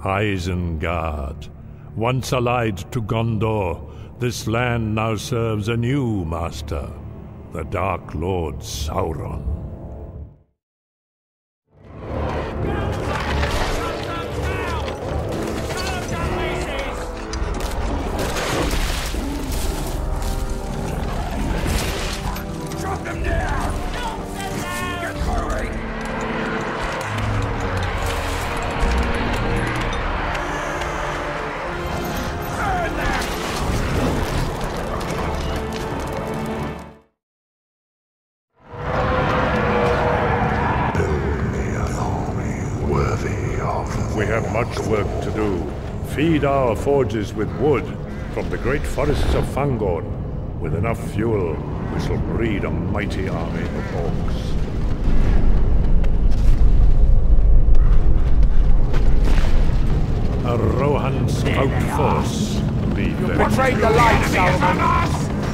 Isengard. Once allied to Gondor, this land now serves a new master, the Dark Lord Sauron. We have much work to do. Feed our forges with wood from the great forests of Fangorn. With enough fuel, we shall breed a mighty army of orcs. A Rohan scout force. You betrayed the light, Saruman!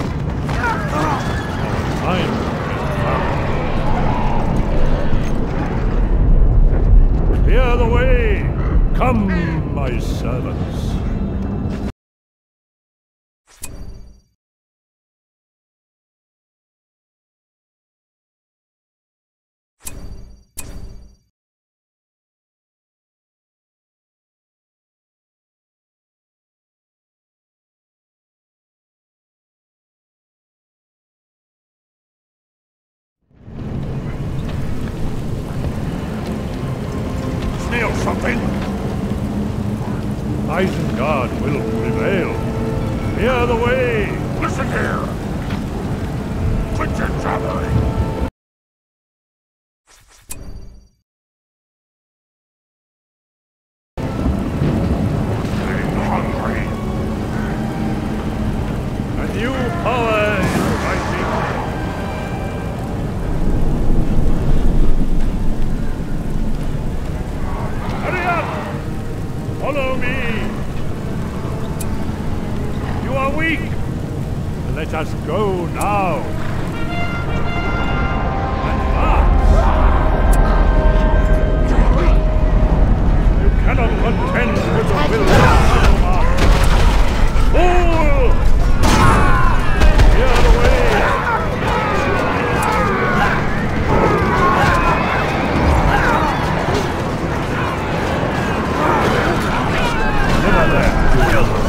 Clear the way! Come, my servants! Smell something! Isengard will prevail. Clear the way! Listen here! Quit your jabbering! I'm hungry. A new power is rising. Hurry up! Follow me! You are weak! Let us go now! And fast! You cannot contend with the will of Saruman! Fool! Clear the way! Never there!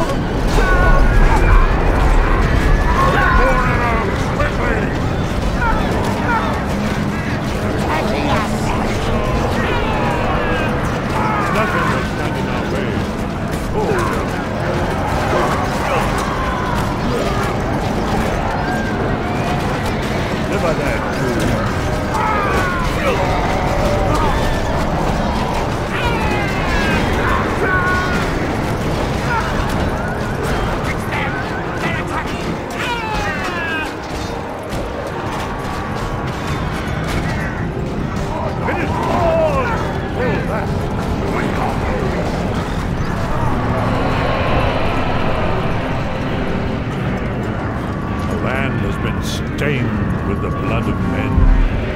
Stained with the blood of men.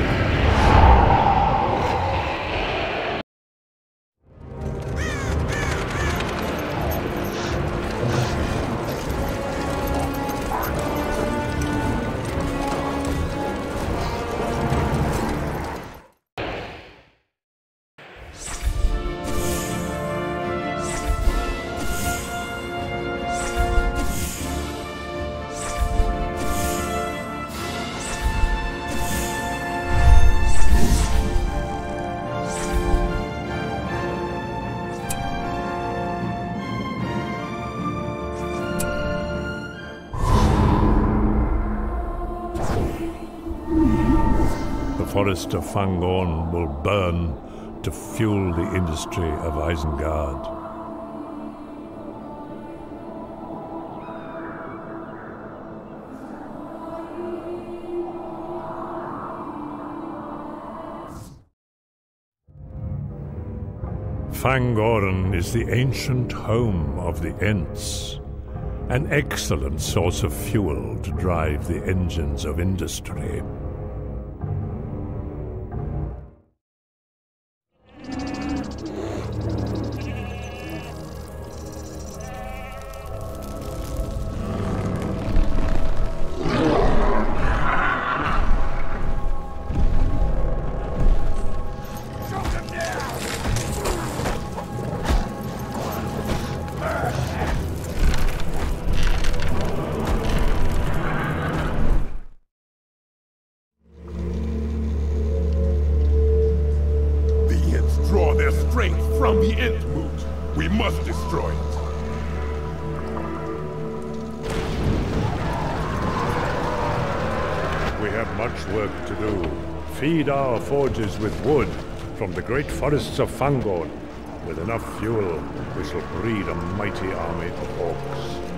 The forest of Fangorn will burn to fuel the industry of Isengard. Fangorn is the ancient home of the Ents, an excellent source of fuel to drive the engines of industry. Ent moot. We must destroy it. We have much work to do. Feed our forges with wood from the great forests of Fangorn. With enough fuel, we shall breed a mighty army of orcs.